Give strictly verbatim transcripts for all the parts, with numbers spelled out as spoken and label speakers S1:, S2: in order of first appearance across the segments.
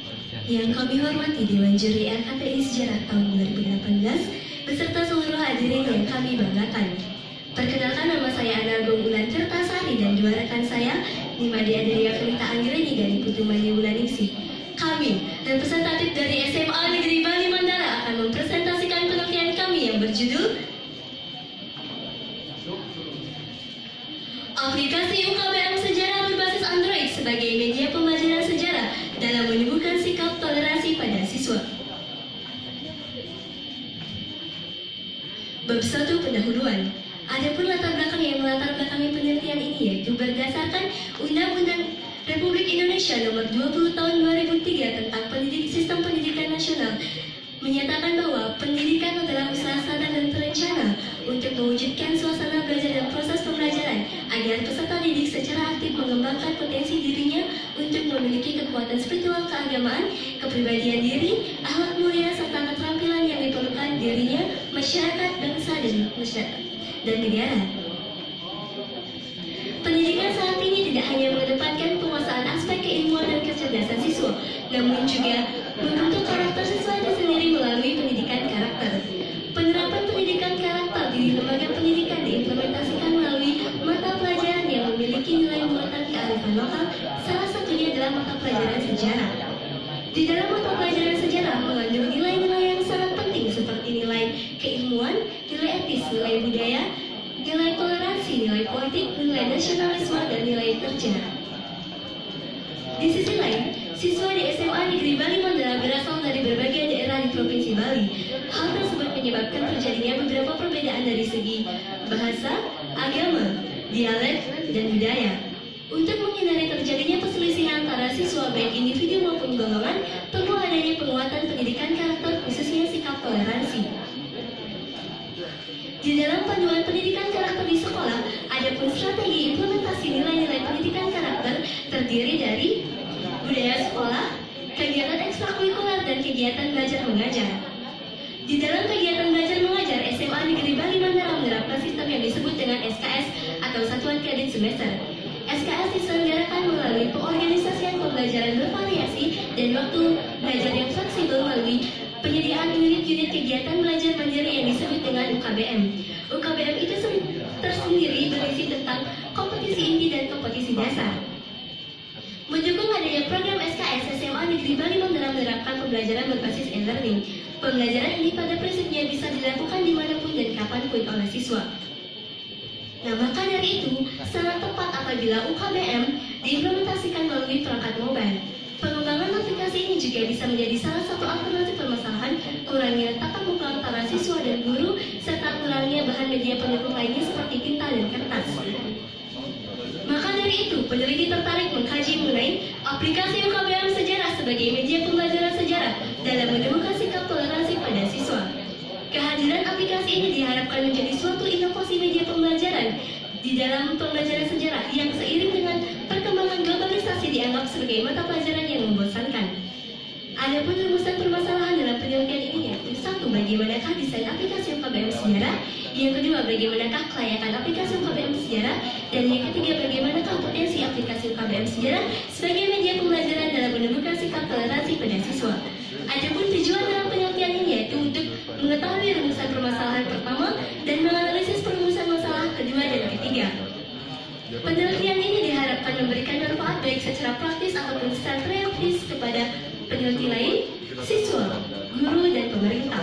S1: Yang kami hormati Dewan Juri R K P I Sejarah tahun dua ribu delapan belas, beserta seluruh hadirin yang kami banggakan. Perkenalkan, nama saya Ana Agung Ulan Kertasari dan dua rekan saya, Nimade Adelia Felita Anggreni dan Putu Mani Wulaningsih. Kami, representatif dari S M A Negeri Bali Mandara, akan mempresentasikan penelitian kami yang berjudul Aplikasi U K B M Sejarah berbasis Android sebagai media pembelajaran sejarah dalam menumbuhkan sikap toleransi pada siswa. Bab satu, pendahuluan. Adapun latar belakang yang melatar belakangi penelitian ini yaitu berdasarkan Undang-Undang Republik Indonesia Nomor dua puluh Tahun dua ribu tiga tentang pendidik, Sistem Pendidikan Nasional, menyatakan bahwa pendidikan adalah usaha sadar dan terencana untuk mewujudkan suasana belajar dan proses pembelajaran agar peserta didik secara aktif mengembangkan potensi dirinya untuk memiliki kekuatan spiritual keagamaan, kepribadian diri, akhlak mulia, serta keterampilan yang diperlukan dirinya, masyarakat, bangsa, dan masyarakat dan negara. Pendidikan saat ini tidak hanya mengedepankan penguasaan aspek keilmuan dan kecerdasan siswa, namun juga membentuk karakter siswa itu sendiri melalui pendidikan karakter. Penerapan pendidikan karakter di lembaga pendidikan diimplementasikan melalui mata pelajaran yang memiliki nilai muatan kearifan lokal, salah satunya adalah mata pelajaran sejarah. Di dalam mata pelajaran sejarah mengandung nilai-nilai yang sangat penting seperti nilai keilmuan, nilai etis, nilai budaya, nilai toleransi, nilai politik, nilai nasionalisme, dan nilai kerja. Di sisi lain, siswa di S M A Negeri Bali Mandara berasal dari berbagai daerah di Provinsi Bali. Hal tersebut menyebabkan terjadinya beberapa perbedaan dari segi bahasa, agama, dialek, dan budaya. Untuk menghindari terjadinya perselisihan antara siswa baik individu maupun golongan, perlu adanya penguatan pendidikan karakter khususnya sikap toleransi. Di dalam panduan pendidikan karakter di sekolah, ada pun strategi implementasi nilai-nilai pendidikan karakter terdiri dari budaya sekolah, kegiatan ekstrakurikuler, dan kegiatan belajar mengajar. Di dalam kegiatan belajar mengajar, S M A Negeri Bali Mandara menerapkan sistem yang disebut dengan S K S atau Satuan Kredit Semester. S K S diselenggarakan melalui pengorganisasian pembelajaran bervariasi dan waktu belajar yang fleksibel melalui penyediaan unit-unit kegiatan belajar mandiri yang disebut dengan U K B M. U K B M itu tersendiri berisi tentang kompetisi inti dan kompetisi dasar. Mendukung adanya program S K S, S M A Negeri Bali Mandara menerapkan pembelajaran berbasis e-learning. Pembelajaran ini pada prinsipnya bisa dilakukan dimanapun dan kapanpun oleh siswa. Nah, maka dari itu, sangat tepat apabila U K B M diimplementasikan melalui perangkat mobile. Pengembangan aplikasi ini juga bisa menjadi salah satu alternatif permasalahan kurangnya tatap muka antara siswa dan guru, serta kurangnya bahan media pendukung lainnya seperti tinta dan kertas. Maka dari itu, peneliti tertarik mengkaji mengenai aplikasi U K B M Sejarah sebagai media pembelajaran sejarah dalam menumbuhkan sikap toleransi pada siswa. Kehadiran aplikasi ini diharapkan menjadi suatu inovasi media pembelajaran di dalam pembelajaran sejarah yang seiring dengan perkembangan globalisasi dianggap sebagai mata pelajaran yang membosankan. Adapun rumusan permasalahan dalam penelitian ini yaitu satu, bagaimanakah desain aplikasi U K B M Sejarah, yang kedua, bagaimanakah kelayakan aplikasi U K B M Sejarah, dan yang ketiga, bagaimanakah potensi aplikasi U K B M Sejarah sebagai media pembelajaran dalam menumbuhkan sikap toleransi pada siswa. Adapun tujuan dalam penelitian ini yaitu untuk mengetahui rumusan permasalahan pertama dan menganalisis perumusan masalah kedua dan ketiga. Penelitian ini diharapkan memberikan manfaat baik secara praktis ataupun secara teoritis kepada peneliti lain, siswa, guru, dan pemerintah.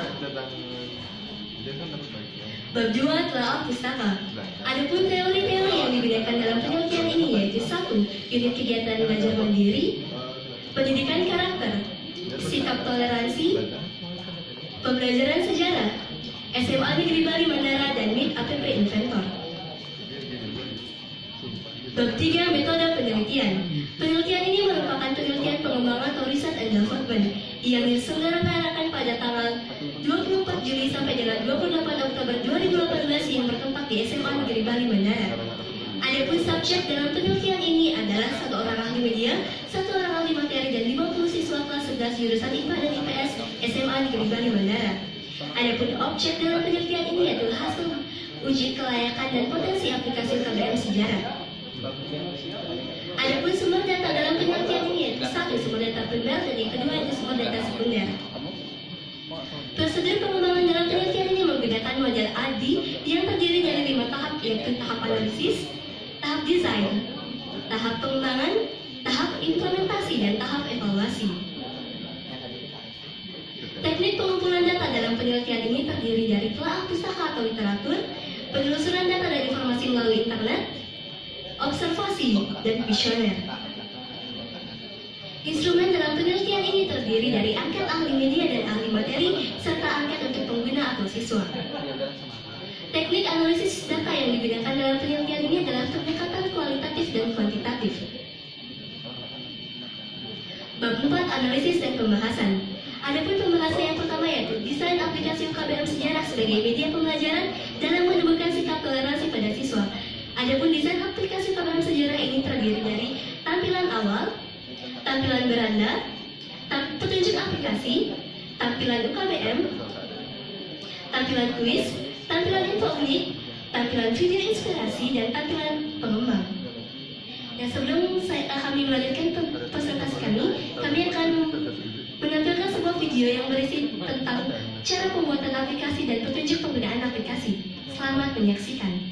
S1: Bab dua, telaah pustaka. Adapun teori-teori yang digunakan dalam penelitian ini yaitu satu, unit kegiatan belajar mandiri, pendidikan karakter, sikap toleransi, pembelajaran sejarah, S M A Negeri Bali Mandara, dan M I T A P P Inventor. Bab tiga, metode penelitian. Penelitian ini merupakan penelitian pengembangan atau riset and development yang diselenggarakan pada tanggal dua puluh empat Juli sampai dengan dua puluh delapan Oktober dua ribu delapan belas yang bertempat di S M A Negeri Bali Mandara. Adapun subjek dalam penelitian ini adalah satu orang ahli media, satu orang ahli materi, dan lima puluh siswa kelas sebelas jurusan I P A dan I P S S M A Negeri Bali Mandara. Adapun objek dalam penelitian ini adalah hasil uji kelayakan dan potensi aplikasi U K B M Sejarah. Adapun sumber data dalam penelitian ini yaitu satu, sumber data primer, dan yang kedua data sekunder. Prosedur pengembangan dalam penelitian ini menggunakan model A D yang terdiri dari lima tahap, yaitu tahap analisis, tahap desain, tahap pengembangan, tahap implementasi, dan tahap evaluasi. Teknik pengumpulan data dalam penelitian ini terdiri dari telah pustaka atau literatur, penelusuran data dan informasi melalui internet, observasi, dan kuesioner. Instrumen dalam penelitian ini terdiri dari angket ahli media dan ahli materi, serta angket untuk pengguna atau siswa. Teknik analisis data yang digunakan dalam penelitian ini adalah pendekatan kualitatif dan kuantitatif. Bab empat, analisis dan pembahasan. Adapun pembahasan yang pertama yaitu desain aplikasi U K B M Sejarah sebagai media pembelajaran dalam menumbuhkan sikap toleransi pada siswa. Adapun desain aplikasi U K B M Sejarah ini terdiri dari tampilan awal, tampilan beranda, tam petunjuk aplikasi, tampilan U K B M, tampilan kuis, tampilan info unik, tampilan video inspirasi, dan tampilan pengembang. Dan sebelum saya, kami melanjutkan presentasi kami, kami akan menampilkan sebuah video yang berisi tentang cara pembuatan aplikasi dan petunjuk penggunaan aplikasi. Selamat menyaksikan.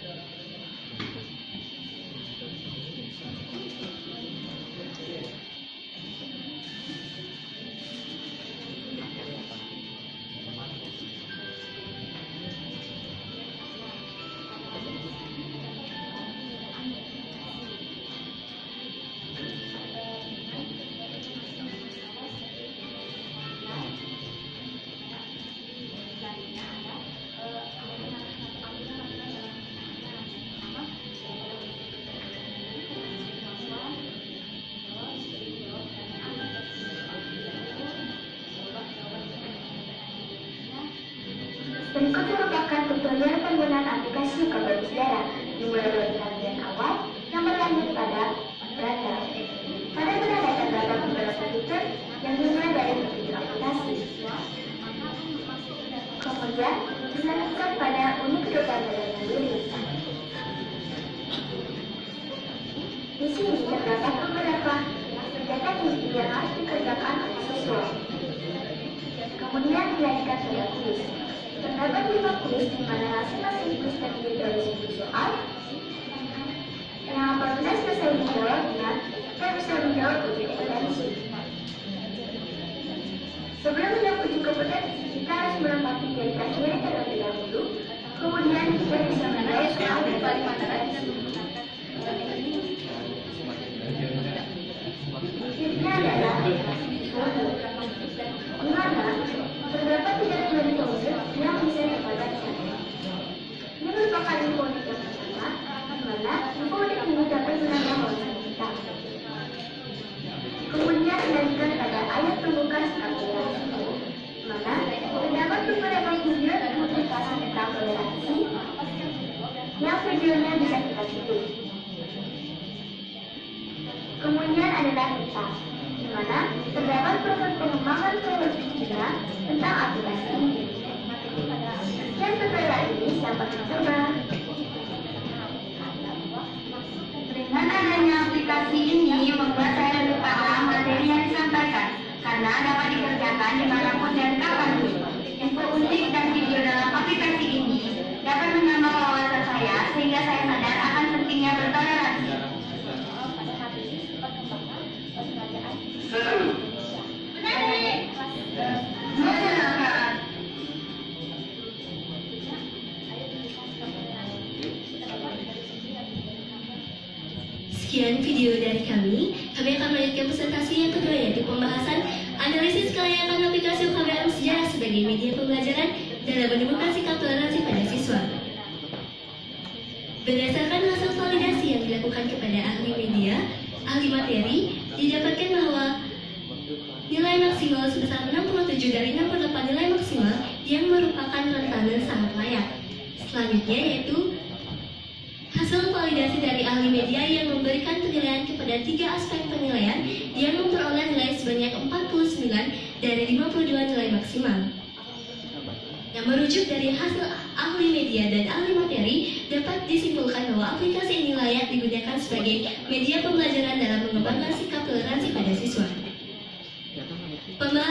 S2: Berikut merupakan tutorial penggunaan aplikasi U K B M Sejarah, dimulai dari bagian awal yang berlanjut pada beranda. Pada beranda terdapat beberapa fitur yang dimulai dari fitur aplikasi. Kemudian dilanjutkan pada unit beranda sendiri. Di sini terdapat beberapa kegiatan yang harus dikerjakan oleh siswa. Kemudian dilanjutkan pada kuis. Terdapat lima kuis di mana masing-masing kuis terdiri dari satu soal yang apabila selesai menjawabnya, kita bisa menjawab uji kompetensi. Sebelum menjawab uji kompetensi, kita harus melengkapi identitasnya terlebih dahulu. Kemudian kita bisa menjawab soal di balik kompetensi. Berikutnya adalah di mana terdapat tiga puluh unsur yang bisa kita baca. Ini merupakan info unik yang pertama, di mana info unik ini dapat menambah wawasan kita. Kemudian dilanjutkan pada ayat pembuka tentang toleransi, di mana terdapat beberapa video publikasi tentang toleransi yang videonya bisa kita pilih. Kemudian adalah kita, di mana terdapat proses pengembangan teknologi kita tentang aplikasi ini. Dan tutorial ini dapat dicoba. Dengan adanya aplikasi ini membuat saya lebih paham materi yang disampaikan, karena dapat dikerjakan dimanapun dan kapanpun. Info unik dan video dalam aplikasi ini dapat menambah wawasan saya sehingga saya sadar akan pentingnya bertoleransi.
S1: Sekian video dari kami. Kami akan melanjutkan presentasi yang kedua, yaitu pembahasan analisis kelayakan aplikasi U K B M Sejarah sebagai media pembelajaran dalam menemukan sikap toleransi pada siswa. Berdasarkan hasil validasi yang dilakukan kepada ahli media, ahli materi, didapatkan bahwa nilai maksimal sebesar enam puluh tujuh dari enam puluh delapan nilai maksimal yang merupakan rentan dan sangat layak. Selanjutnya yaitu hasil validasi dari ahli media yang memberikan penilaian kepada tiga aspek penilaian yang memperoleh nilai sebanyak empat puluh sembilan dari lima puluh dua nilai maksimal. Yang merujuk dari hasil ahli media dan ahli materi, dapat disimpulkan bahwa aplikasi ini layak digunakan sebagai media pembelajaran dalam mengembangkan sikap toleransi pada siswa. Pembahasan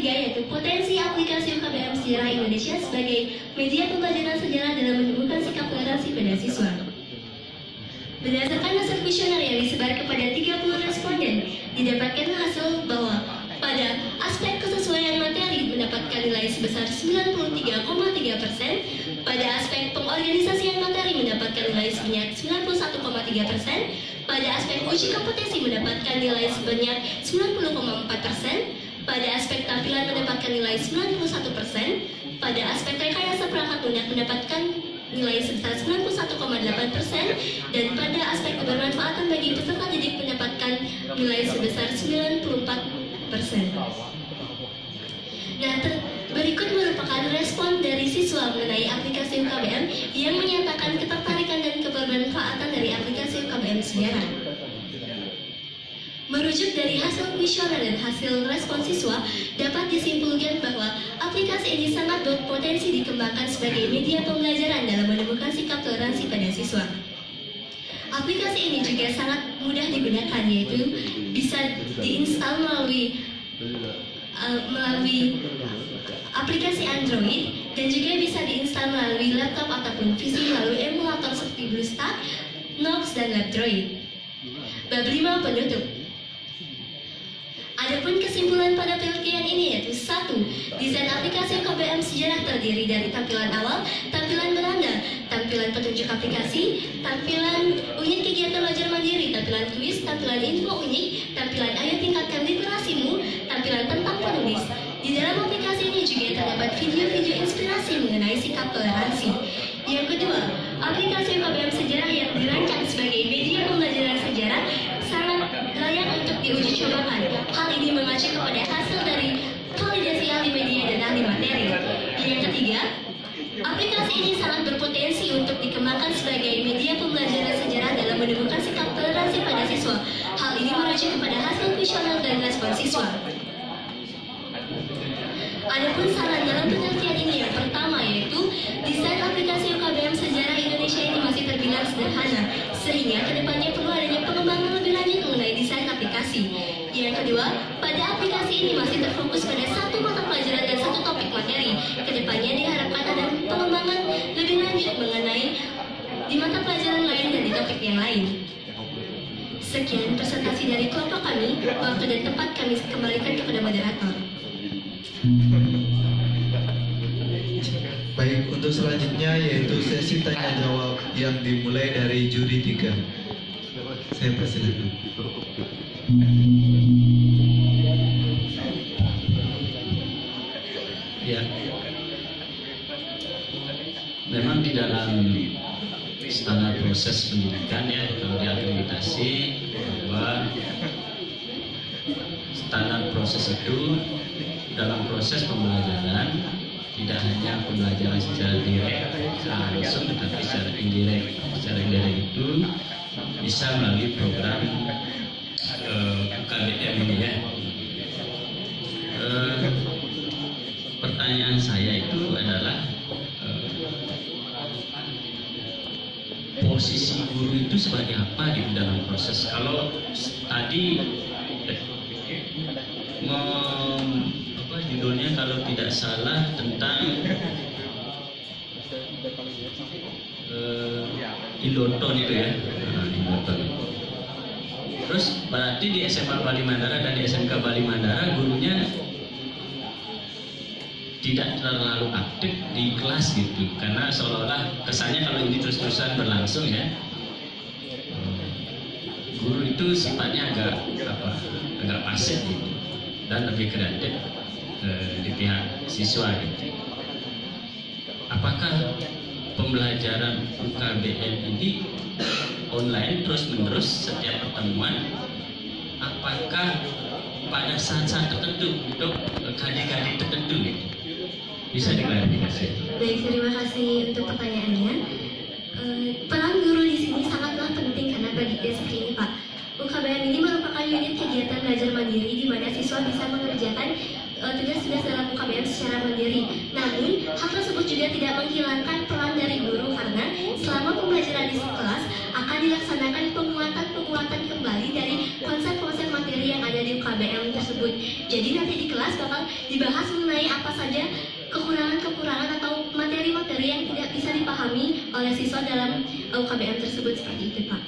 S1: ketiga yaitu potensi aplikasi U K B M Sejarah Indonesia sebagai media pembelajaran sejarah dalam menumbuhkan sikap toleransi pada siswa. Berdasarkan hasil kuesioner yang disebar kepada tiga puluh responden, didapatkan hasil bahwa pada aspek kesesuaian materi mendapatkan nilai sebesar sembilan puluh tiga koma tiga persen, pada aspek pengorganisasian materi mendapatkan nilai sebanyak sembilan puluh satu koma tiga persen, pada aspek uji kompetensi mendapatkan nilai sebanyak sembilan puluh koma empat persen, pada aspek tampilan mendapatkan nilai sembilan puluh satu persen, pada aspek rekayasa perangkat lunak mendapatkan nilai sebesar sembilan puluh satu koma delapan persen, dan pada aspek kebermanfaatan bagi peserta didik mendapatkan nilai sebesar sembilan puluh empat persen. Nah, berikut merupakan respon dari siswa mengenai aplikasi U K B M yang menyatakan ketertarikan dan kebermanfaatan dari aplikasi U K B M Sejarah. Merujuk dari hasil kuesioner dan hasil respon siswa, dapat disimpulkan bahwa aplikasi ini sangat berpotensi dikembangkan sebagai media pembelajaran dalam menumbuhkan sikap toleransi pada siswa. Aplikasi ini juga sangat mudah digunakan, yaitu bisa diinstal melalui uh, melalui aplikasi Android dan juga bisa diinstal melalui laptop ataupun P C melalui emulator seperti BlueStack, Nox, dan LabDroid. Bab lima penutup. Adapun kesimpulan pada penelitian ini yaitu satu. Desain aplikasi U K B M Sejarah terdiri dari tampilan awal, tampilan beranda, tampilan petunjuk aplikasi, tampilan unit kegiatan belajar mandiri, tampilan kuis, tampilan info unik, tampilan ayo tingkatkan literasimu, tampilan tentang penulis. Di dalam aplikasi ini juga terdapat video-video inspirasi mengenai sikap toleransi. Yang kedua, aplikasi U K B M Sejarah yang dirancang sebagai media pembelajaran sejarah sangat layak untuk diuji cobakan. Hal ini mengacu kepada hasil dari validasi ahli media dan ahli materi. Yang ketiga, aplikasi ini sangat berpotensi untuk dikembangkan sebagai media pembelajaran sejarah dalam menumbuhkan sikap toleransi pada siswa. Hal ini merujuk kepada hasil kuesioner dan respon siswa. Adapun saran dalam penelitian ini yang pertama yaitu desain aplikasi U K B M Sejarah Indonesia ini masih terbilang sederhana, sehingga kedepannya perlu adanya pengembangan lebih lanjut mengenai desain aplikasi. Yang kedua, pada aplikasi ini masih terfokus pada satu mata pelajaran dan satu topik materi. Kedepannya diharapkan ada pengembangan lebih lanjut mengenai di mata pelajaran lain dan di topik yang lain. Sekian presentasi dari kelompok kami. Waktu dan tempat kami kembalikan kepada moderator.
S3: Baik, untuk selanjutnya yaitu sesi tanya jawab yang dimulai dari juri tiga. Saya persilakan.
S4: Ya, memang di dalam standar proses pendidikan ya, kalau diakreditasi bahwa standar proses itu dalam proses pembelajaran tidak hanya pembelajaran secara direct, secara langsung, tetapi secara indirect. Secara indirect itu bisa melalui program uh, U K B M ini ya. Uh, pertanyaan saya itu adalah uh, posisi guru itu sebagai apa di dalam proses? Kalau tadi eh, mem, apa judulnya kalau tidak salah tentang uh, Indoton itu ya, nah, Indoton. Terus berarti di S M A Bali Mandara dan di S M K Bali Mandara gurunya tidak terlalu aktif di kelas gitu, karena seolah-olah kesannya kalau ini terus-terusan berlangsung ya, guru itu sifatnya agak apa, agak pasif gitu dan lebih kreatif eh, di pihak siswa gitu. Apakah pembelajaran U K B M ini online terus-menerus setiap pertemuan? Apakah pada saat-saat tertentu untuk kaji-kaji tertentu gitu? Bisa diklarifikasi.
S1: Baik, terima kasih untuk pertanyaannya. E, peran guru di sini sangatlah penting karena bagi dia seperti ini, Pak. U K B M ini merupakan unit kegiatan belajar mandiri di mana siswa bisa mengerjakan e, tugas-tugas dalam U K B M secara mandiri. Namun, hal tersebut juga tidak menghilangkan peran dari guru karena selama pembelajaran di kelas akan dilaksanakan penguatan-penguatan kembali dari konsep-konsep materi yang ada di U K B M tersebut. tersebut. Jadi nanti di kelas bakal dibahas mengenai apa saja kekurangan-kekurangan atau materi-materi yang tidak bisa dipahami oleh siswa dalam U K B M tersebut, seperti itu Pak.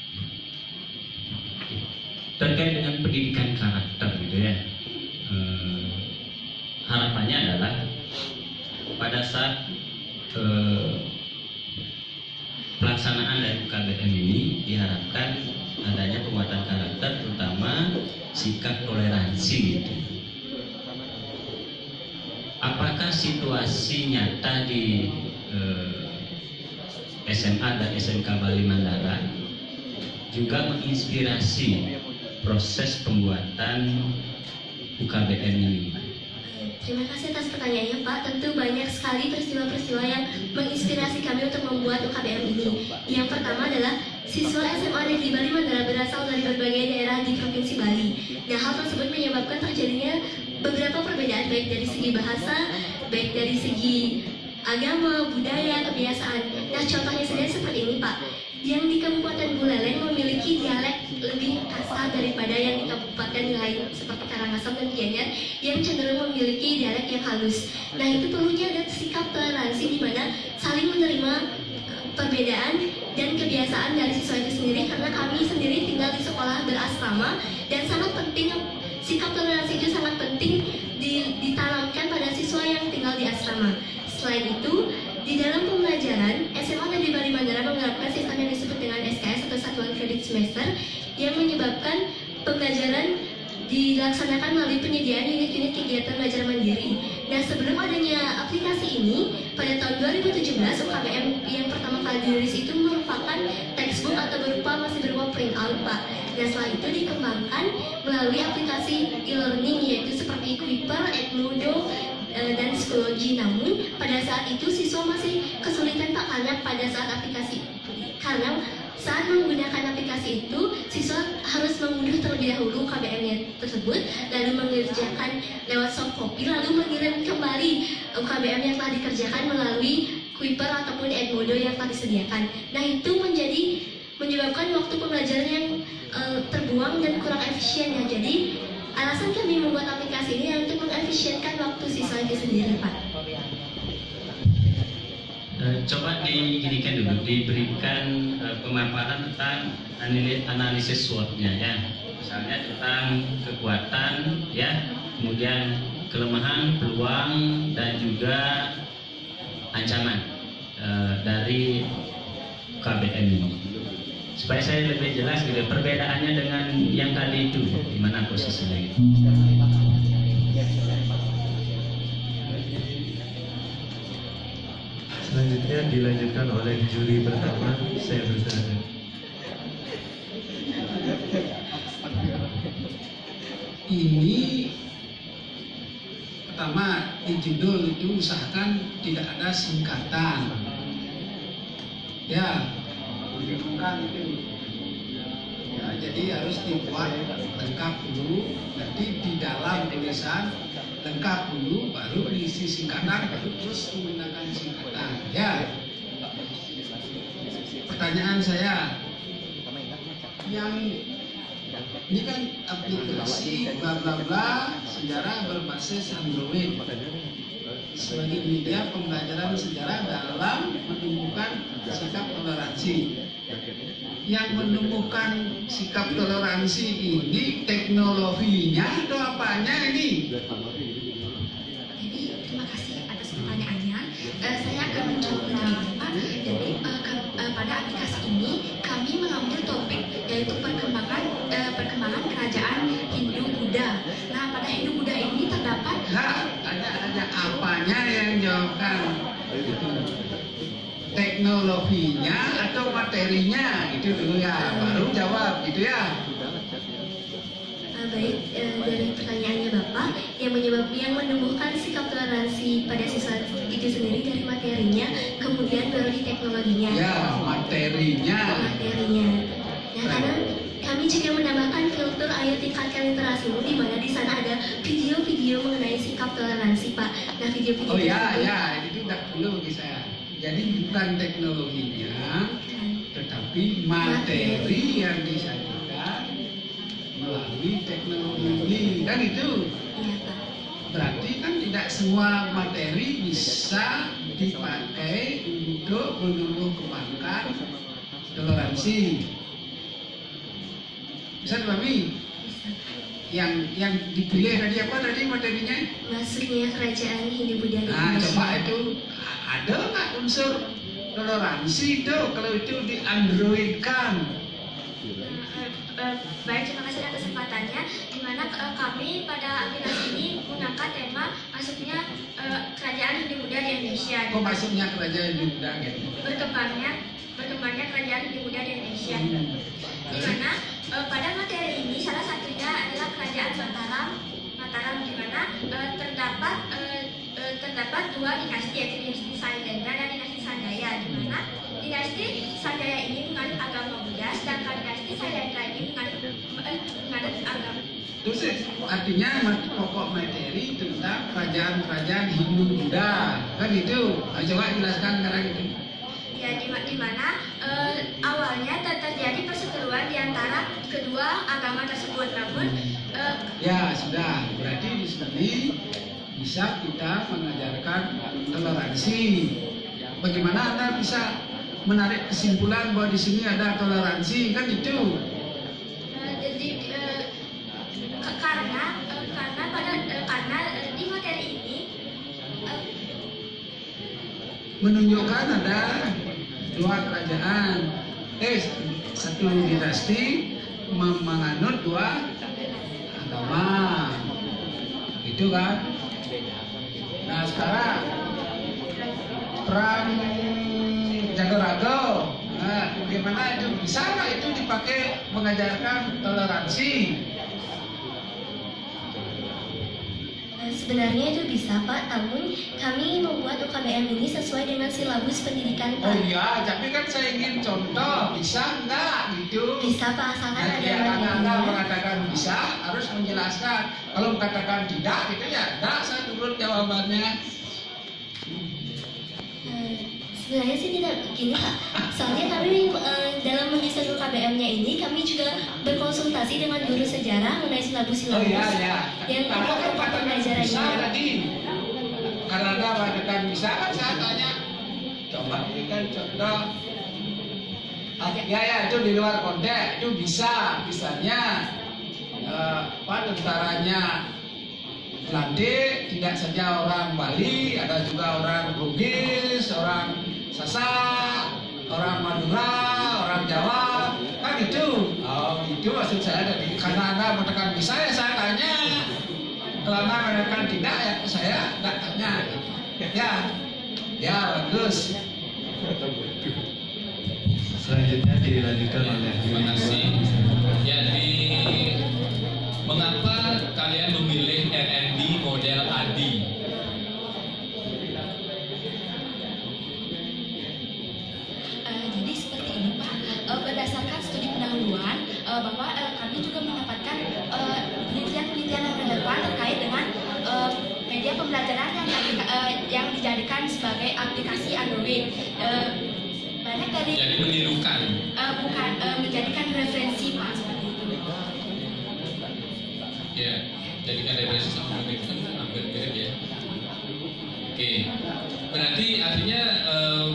S4: Terkait dengan pendidikan karakter gitu ya, eh, harapannya adalah pada saat eh, pelaksanaan dari U K B M ini diharapkan adanya penguatan karakter, terutama sikap toleransi gitu. Apakah situasi nyata di eh, S M A dan S M K Bali Mandara juga menginspirasi proses pembuatan U K B M ini?
S1: Terima kasih atas pertanyaannya Pak. Tentu banyak sekali peristiwa-peristiwa yang menginspirasi kami untuk membuat U K B M ini. Yang pertama adalah siswa S M A Negeri Bali Mandara berasal dari berbagai daerah di Provinsi Bali. Nah, hal tersebut menyebabkan terjadinya beberapa perbedaan, baik dari segi bahasa, baik dari segi agama, budaya, kebiasaan. Nah, contohnya saja seperti ini Pak. Yang di Kabupaten Buleleng memiliki dialek lebih kasar daripada yang di kabupaten lain seperti Karangasem dan Gianyar yang cenderung memiliki dialek yang halus. Nah, itu perlunya ada sikap toleransi di mana saling menerima perbedaan dan kebiasaan dari siswa itu sendiri, karena kami sendiri tinggal di sekolah berasrama dan sangat penting sikap toleransi itu sangat penting ditanamkan pada siswa yang tinggal di asrama. Selain itu, di dalam pembelajaran, S M A Negeri Bali Mandara menerapkan sistem yang disebut dengan S K S atau Satuan Kredit Semester yang menyebabkan pembelajaran dilaksanakan melalui penyediaan unit-unit kegiatan belajar mandiri. Nah, sebelum adanya aplikasi ini, pada tahun dua ribu tujuh belas U K B M yang pertama kali dirilis itu merupakan textbook atau berupa masih berupa print out Pak. Dan setelah itu dikembangkan melalui aplikasi e-learning yaitu seperti Kuiper, Edmodo, dan psikologi. Namun pada saat itu siswa masih kesulitan Pak, karena pada saat aplikasi karena saat menggunakan aplikasi itu siswa harus mengunduh terlebih dahulu U K B M-nya tersebut, lalu mengerjakan lewat soft copy, lalu mengirim kembali U K B M yang telah dikerjakan melalui Kuiper ataupun Edmodo yang telah disediakan. Nah, itu menjadi menyebabkan waktu pembelajaran yang uh, terbuang dan kurang efisien ya. Jadi alasan kami membuat aplikasi ini untuk mengefisienkan waktu siswa itu sendiri Pak.
S4: Coba diginikan dulu, diberikan uh, pemaparan tentang analisis SWOT-nya ya. Misalnya tentang kekuatan ya, kemudian kelemahan, peluang, dan juga ancaman uh, dari U K B M ini. Supaya saya lebih jelas gitu, perbedaannya dengan yang tadi itu, gimana posisinya gitu.
S3: Selanjutnya dilanjutkan oleh juri pertama, saya bersahadat.
S5: Ini pertama di judul itu usahakan tidak ada singkatan. Ya, bukan itu. Ya, jadi harus dibuat lengkap dulu. Nanti di dalam tulisan lengkap dulu, baru diisi singkatan, baru terus menggunakan singkatan. Ya. Pertanyaan saya, yang ini kan aplikasi bla bla bla sejarah berbasis Android sebagai media pembelajaran sejarah dalam menumbuhkan sikap toleransi. Yang menumbuhkan sikap toleransi ini teknologinya atau apanya ini?
S1: Jadi terima kasih atas pertanyaannya. Uh, saya akan menjawab menjawab Pak. Jadi uh, ke, uh, pada aplikasi ini kami mengambil topik yaitu perkembangan uh, perkembangan kerajaan Hindu Buddha. Nah, pada Hindu Buddha ini terdapat.
S5: Nah, ada ada apanya yang jawabkan? Teknologinya atau materinya itu dulu ya, baru jawab gitu ya.
S1: Uh, baik, uh, dari pertanyaannya Bapak, yang menyebab yang menumbuhkan sikap toleransi pada siswa itu sendiri dari materinya, kemudian baru di teknologinya.
S5: Ya, materinya.
S1: Materinya. Nah, karena kami juga menambahkan filter ayo tingkatkan literasimu, di mana di sana ada video-video mengenai sikap toleransi Pak. Nah, video-video
S5: Oh ya,
S1: tersebut,
S5: ya, itu tidak perlu bagi saya. Jadi bukan teknologinya, tetapi materi yang disajikan melalui melalui teknologi ini, kan itu.
S1: Iya, Pak.
S5: Berarti kan tidak semua materi bisa dipakai untuk menumbuh kembangkan toleransi. Bisa dipahami?
S1: Bisa.
S5: Yang yang dipilih tadi apa tadi materinya?
S1: Masuknya kerajaan Hindu-Buddha di
S5: Nah,
S1: Indonesia.
S5: coba itu ada nggak unsur toleransi itu kalau itu diandroidkan?
S2: Eh, eh, Baik, terima kasih atas kesempatannya. Di mana eh, kami pada aplikasi ini menggunakan tema masuknya eh, kerajaan Hindu-Buddha di Indonesia.
S5: Kok masuknya kerajaan Hindu-Buddha gitu?
S2: Berkembangnya berkembangnya kerajaan Hindu-Buddha di Indonesia. Di mana eh, pada materi ini salah satunya adalah kerajaan Mataram. Mataram di mana eh, terdapat eh, eh, terdapat dua dinasti, yaitu dinasti Saidendra dan dinasti Sanjaya. Di mana dinasti Sanjaya ini menganut agama Buddha, sedangkan dinasti Saidendra ini menganut eh, menganut agama.
S5: Terus artinya mat- pokok materi tentang kerajaan-kerajaan Hindu-Buddha, kan gitu. Nah, coba jelaskan sekarang itu.
S2: Ya, di, ma- di mana eh, awalnya ter- terjadi perseteruan di antara kedua agama tersebut, namun eh,
S5: Ya sudah, berarti di sini bisa kita mengajarkan toleransi. Bagaimana Anda bisa menarik kesimpulan bahwa di sini ada toleransi, kan itu?
S2: eh, jadi eh, ke- karena eh, karena pada eh, karena eh, di materi ini eh,
S5: Menunjukkan ada dua kerajaan, eh satu dinasti mem- menganut dua agama, itu kan? Nah sekarang perang jago-rago, nah, bagaimana itu bisa nggak itu dipakai mengajarkan toleransi?
S1: Eh, Sebenarnya itu bisa, Pak, namun kami membuat U K B M ini sesuai dengan silabus pendidikan,
S5: Oh
S1: Pak.
S5: iya, tapi kan saya ingin contoh, bisa nggak gitu?
S1: Bisa, Pak, asalkan
S5: Nah,
S1: ada
S5: ya, karena Anda
S1: materinya.
S5: mengatakan bisa, harus menjelaskan. Kalau mengatakan tidak, gitu ya, enggak, saya turut jawabannya.
S1: Eh, Sebenarnya sih tidak begini, Pak. Soalnya kami eh, dalam menyusun U K B M-nya ini, kami juga berkonsultasi dengan guru sejarah mengenai
S5: Oh
S1: silabus-silabus
S5: iya, iya.
S1: yang
S5: Karena
S1: pokok-pokok
S5: mengatakan bisa
S1: pembelajarannya.
S5: tadi. Karena Anda mengatakan bisa, kan saya tanya. Coba berikan contoh. Ah, ya, ya, itu di luar konteks, itu bisa. Misalnya, eh, apa, tentaranya Belanda tidak saja orang Bali, ada juga orang Bugis, orang Sasak, orang Madura, orang Jawa, kan gitu. Oh, itu maksud saya tadi. Karena Anda mengatakan bisa, ya saya tanya. Kalau Anda mengatakan tidak, ya saya nggak tanya. Ya, ya bagus.
S3: Selanjutnya dilanjutkan oleh
S6: Terima kasih. Jadi, mengapa kalian memilih R and D model A D I?
S7: Eh, jadi seperti ini Pak, Eh, berdasarkan studi pendahuluan eh, bahwa eh, kami juga mendapatkan eh, penelitian-penelitian yang relevan terkait dengan eh, media pembelajaran yang, diaplika- eh, yang dijadikan sebagai aplikasi Android. Eh, banyak dari
S6: Jadi menirukan.
S7: eh, bukan eh, menjadikan referensi Pak seperti itu.
S6: Ya, jadikan referensi sama itu kan hampir mirip ya. Oke, berarti artinya em,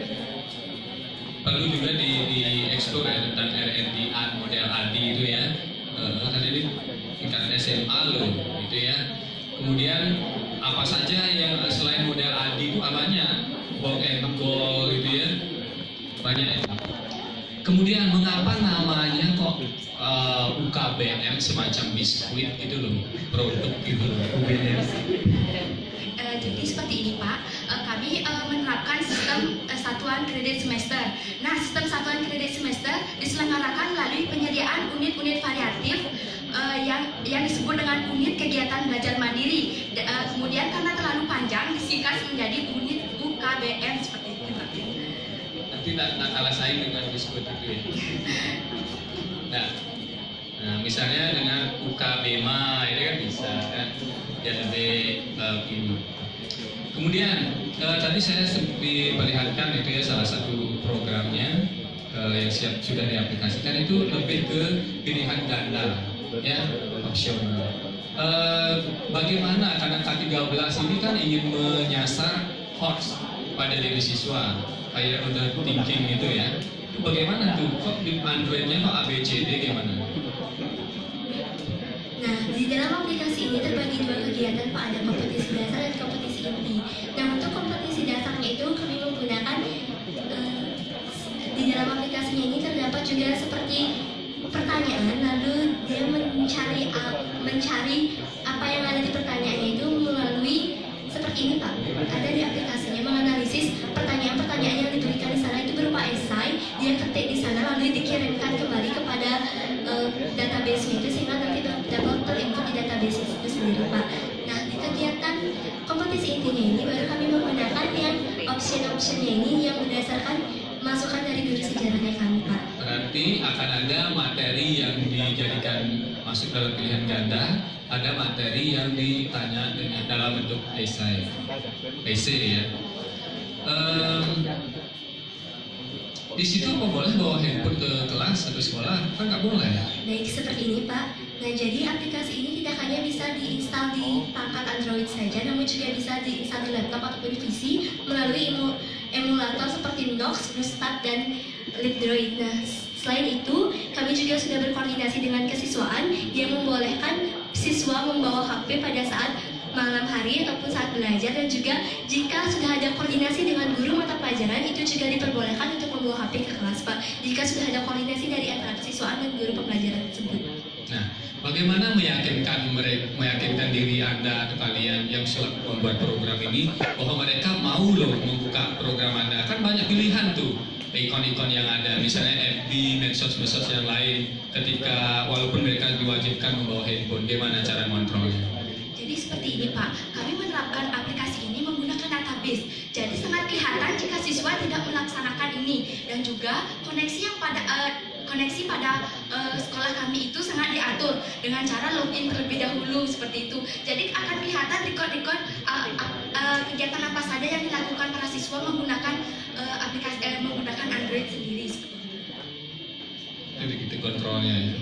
S6: perlu juga di, di explore ya tentang R and D model A D I itu ya. Eh, kan ini tingkat S M A loh, gitu ya. Kemudian apa saja yang selain model A D I itu namanya Bob and Goal gitu ya, banyak itu. Kemudian mengapa namanya kok uh, U K B M semacam biskuit gitu loh, produk gitu loh.
S3: U B M.
S7: Eh, jadi seperti ini Pak, Eh, kami eh, menerapkan sistem eh, satuan kredit semester. Nah, sistem satuan kredit semester diselenggarakan melalui penyediaan unit-unit variatif eh, yang yang disebut dengan unit kegiatan belajar mandiri. D- eh, kemudian karena terlalu panjang disingkat menjadi unit U K B M seperti itu Pak.
S6: Nanti tak, tak kalah saing dengan biskuit itu ya. Nah, nah misalnya dengan U K B M A itu kan bisa kan, ya lebih uh, ini. Kemudian uh, tadi saya diperlihatkan itu ya salah satu programnya uh, yang siap sudah diaplikasikan itu lebih ke pilihan ganda. ya, opsional. Eh, bagaimana karena K tiga belas ini kan ingin menyasar hots pada diri siswa, kayak udah thinking gitu ya. Bagaimana tuh? Kok di Android-nya kok A B C D gimana?
S1: Nah, di dalam aplikasi ini terbagi dua kegiatan, Pak. Ada kompetisi dasar dan kompetisi inti. Nah, untuk kompetisi dasarnya itu kami menggunakan eh, di dalam aplikasinya ini terdapat juga seperti pertanyaan, lalu dia mencari mencari apa yang ada di pertanyaannya itu melalui seperti ini, Pak. Ada di aplikasinya menganalisis pertanyaan-pertanyaan yang diberikan di sana itu berupa esai, dia ketik di sana lalu dikirimkan kembali kepada uh, database-nya itu sehingga nanti dapat terinput di database itu sendiri, Pak. Nah, di kegiatan kompetisi intinya ini baru kami menggunakan yang option-optionnya ini yang berdasarkan masukan dari guru sejarahnya kami, Pak.
S6: Berarti akan ada materi yang dijadikan masuk dalam pilihan ganda, ada materi yang ditanya dengan dalam bentuk esai, esai ya. Um, di situ apa boleh bawa handphone ke kelas atau sekolah? Kan nggak boleh.
S1: Baik, seperti ini, Pak. Nah, jadi aplikasi ini tidak hanya bisa diinstal di perangkat Android saja, namun juga bisa diinstal di laptop ataupun P C melalui emu, emulator seperti Nox, BlueStack, dan LibDroid. Nah, selain itu, kami juga sudah berkoordinasi dengan kesiswaan yang membolehkan siswa membawa H P pada saat malam hari ataupun saat belajar, dan juga jika sudah ada koordinasi dengan guru mata pelajaran itu juga diperbolehkan untuk membawa H P ke kelas, Pak. Jika sudah ada koordinasi dari antara kesiswaan dan guru pembelajaran tersebut.
S6: Nah, bagaimana meyakinkan mereka, meyakinkan diri Anda atau kalian yang selaku membuat program ini bahwa mereka mau loh membuka program Anda? Kan banyak pilihan tuh ikon-ikon yang ada, misalnya F B, medsos-medsos yang lain. Ketika walaupun mereka diwajibkan membawa handphone, bagaimana cara mengontrolnya?
S7: Jadi seperti ini, Pak, kami menerapkan aplikasi ini menggunakan database. Jadi sangat kelihatan jika siswa tidak melaksanakan ini, dan juga koneksi yang pada uh, koneksi pada uh, sekolah kami itu sangat diatur dengan cara login terlebih dahulu seperti itu. Jadi akan kelihatan record-record uh, uh, uh, kegiatan apa saja yang dilakukan para siswa menggunakan uh, aplikasi uh, menggunakan Android sendiri.
S6: Jadi gitu kontrolnya ya.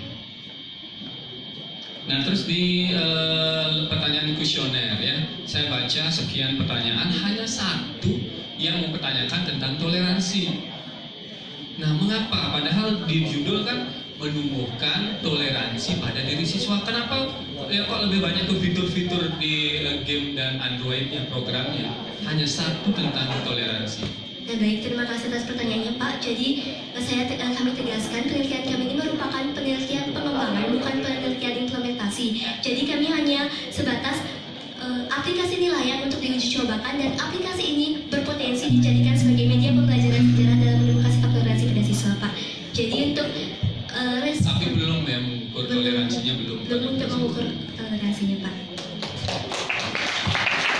S6: Nah, terus di uh, pertanyaan kuesioner ya, saya baca sekian pertanyaan, hanya satu yang mempertanyakan tentang toleransi. Nah, mengapa? Padahal di judul kan menumbuhkan toleransi pada diri siswa. Kenapa ya kok lebih banyak ke fitur-fitur di uh, game dan Android-nya programnya? Hanya satu tentang toleransi.
S1: Nah, baik, terima kasih atas pertanyaannya, Pak. Jadi, saya te kami tegaskan penelitian kami ini merupakan penelitian pengembangan, bukan penelitian implementasi. Jadi, kami hanya sebatas uh, aplikasi ini layak untuk diuji cobakan, dan aplikasi ini berpotensi dijadikan sebagai media pembelajaran sejarah dalam menemukan sikap toleransi pada siswa, Pak. Jadi, untuk uh,
S6: tapi belum ya mengukur toleransinya belum.
S1: Belum untuk mengukur toleransinya, Pak.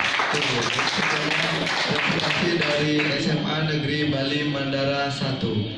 S3: Terima kasih dari S M A Negeri Bali Mandara satu.